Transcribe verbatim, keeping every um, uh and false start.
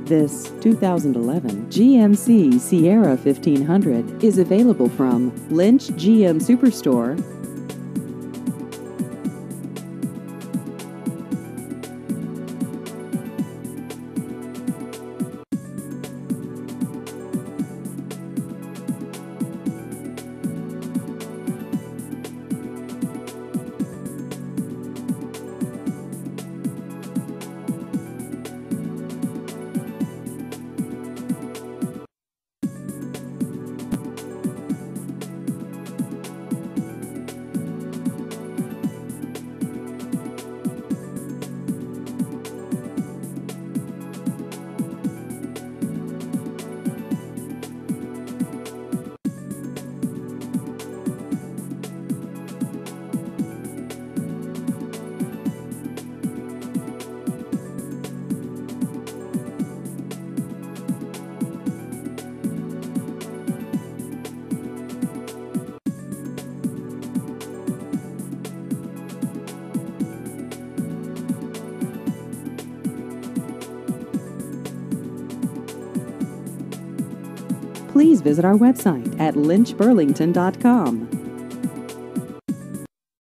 This two thousand eleven G M C Sierra fifteen hundred is available from Lynch G M Superstore. Please visit our website at lynch burlington dot com.